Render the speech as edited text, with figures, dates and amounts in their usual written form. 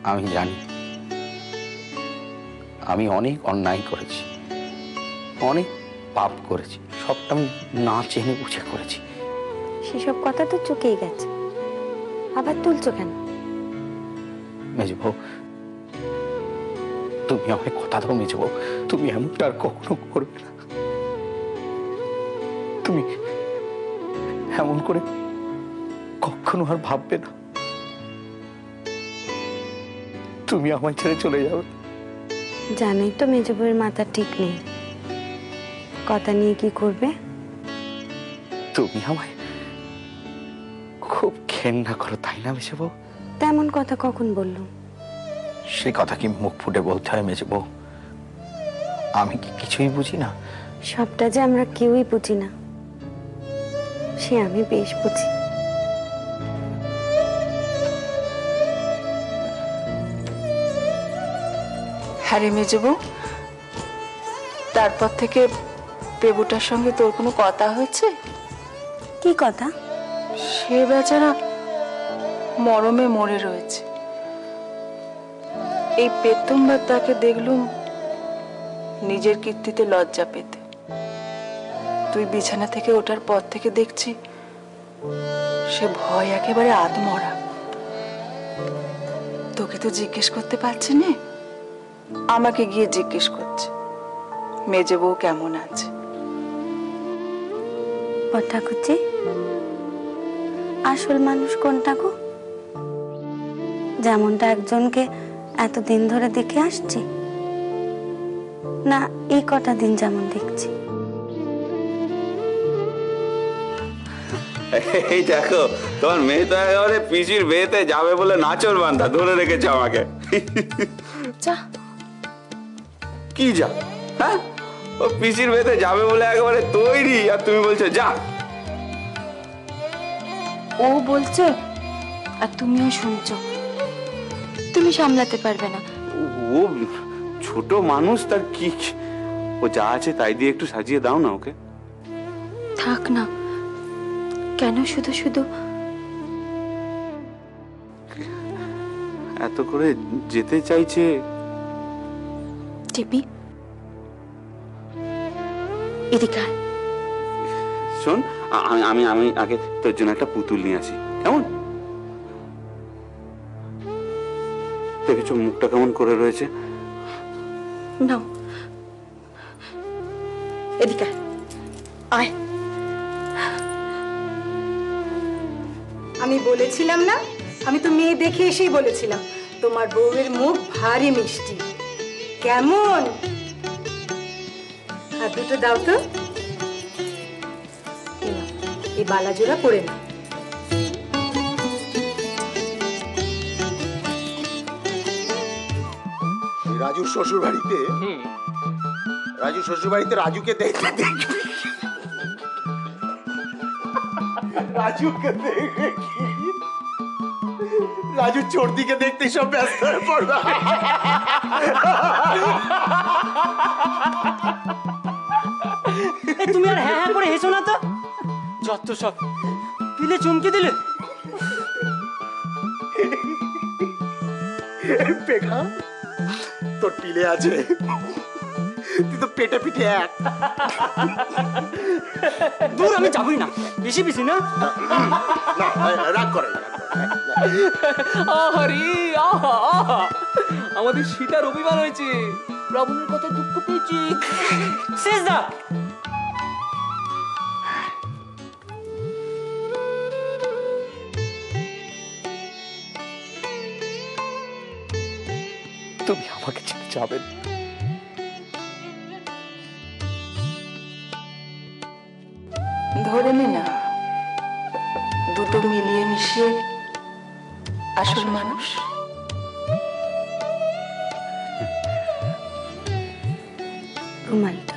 আমি জানি আমি অনেক অন্যায় করেছি, অনেক পাপ করেছি, সবটা আমি না চেনে বুঝে করেছি। সেসব কথা তো চুকেই গেছে, আবার তুলছো কেন? মেজো বউ, তুমি আমায় কথা দাও মেজো বউ, তুমি এমনটা আর কখনো করবে না। তুমি এমন করে কখনো আর ভাববে না। তুমি আমায় ছেড়ে চলে যাবে। জানোই তো মেজো বউয়ের মাথা ঠিক নেই, কথা নিয়ে কি করবে। তুমি আমায় খুব ঘেন্না করো, তাই না মেজো বউ? তেমন কথা কখন বললো? সে কথা কি মুখ ফুটে বলতে হয় মেজো বউ? আমি কি কিছুই বুঝি না? সবটা যে আমরা কেউই বুঝি না, সে আমি বেশ বুঝি। হ্যাঁ রে মেজবু, তারপর থেকে পেবুটার সঙ্গে তোর কোনো কথা হয়েছে? কি কথা? সে বেচারা মরমে মরে রয়েছে। এই প্রথমবার তাকে দেখলুম নিজের কীর্তিতে লজ্জা পেতে। তুই বিছানা থেকে ওঠার পর থেকে দেখছি সে ভয় একেবারে আত্মরা। তোকে তো জিজ্ঞেস করতে পারছি না, আমাকে গিয়ে জিজ্ঞেস করছে মেজে বউ কেমন আছে। ও ঠাকুরজি, আসল মানুষ কোনটা গো? যেমনটা একজনকে এতদিন ধরে দেখে আসছি, না এই কটা দিন যেমন দেখছি? এই দেখো, তোমার মেয়ে তো একেবারে পিসির বিয়েতে যাবে বলে নাচর বান্ধা ধরে রেখেছে আমাকে। যা কি যা? হ্যাঁ, ও পিসির বিয়েতে যাবে বলে একেবারে তৈরি, আর তুমি বলছো যা। ও বলছে আর তুমিও শুনছো, তুমি সামলাতে পারবে না। ও ছোট মানুষ, তার কি, ও যা আছে তাই দিয়ে একটু সাজিয়ে দাও না ওকে। থাক না, কেন শুধু শুধু? এত করে যেতে চাইছে। টিপি, এদিকে আয়। শোন, আমি আমি আগে তোর জন্য একটা পুতুল নিয়ে আসি, কেমন? দেখেছো মুখটা কেমন করে রয়েছে? নাও, এদিকে আয়। আমি বলেছিলাম না, আমি তো মেয়ে দেখে এসেই বলেছিলাম তোমার বউয়ের মুখ ভারী মিষ্টি। কেমন? হাত দুটো দাও তো। এই বালা জোড়া পরে না। রাজুর শ্বশুর বাড়িতে, রাজুকে দেখে রাজু চোরদিকে দেখতে সব ব্যস্ত হয়ে পড়বে। তুমি আর হ্যাঁ হ্যাঁ করে হেসো না তো, যত সব দিলে চমকে দিলে। পেখা তোর পিলে আছে, তুই তো পেটে পিঠে এক। দূর, আমি যাবই না, বেশি বেশি না। রাগ করে না। আহারে আহা আহা, আমাদের সীতার অভিমান হয়েছে, রাবণের কথা দুঃখ পেয়েছি। শেষ দা, তুমি আমাকে ছেড়ে যাবে না। ধরে নে না, দুটো মিলিয়ে মিশিয়ে আসল মানুষ। রুমালটা